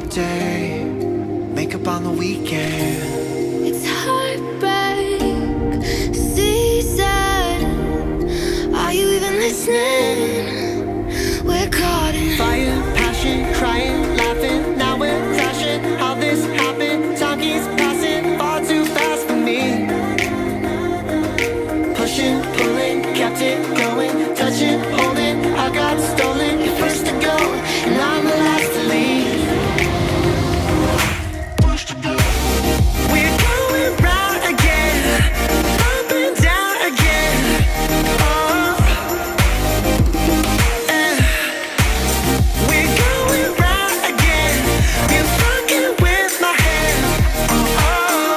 weekday, makeup on the weekend. It's heartbreak season. Are you even listening? We're caught in fire, passion, crying, laughing. Now we're crashing. How this happened? Time keeps passing far too fast for me. Pushing, pulling, kept it going. Touching, holding, I got stolen. You're first to go, and I'm the last to leave. We're going round again, up and down again. Oh, we're going round again. You're fucking with my head. Oh,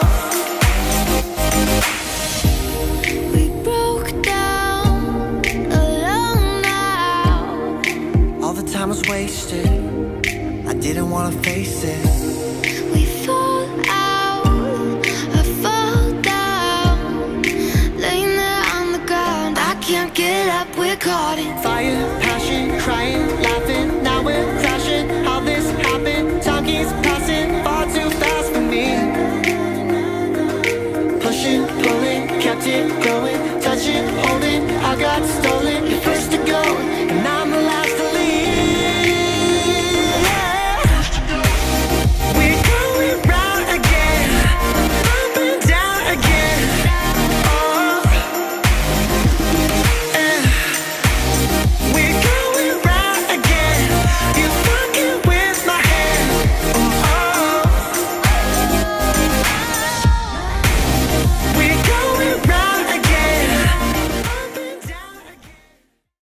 we broke down alone now. all the time was wasted. I didn't wanna face it. We fall out, I fall down, laying there on the ground. I can't get up, we're caught in Fire, passion, crying, laughing. Now we're crashing. How this happened? Time keeps passing far too fast for me. Pushing, pulling, kept it going.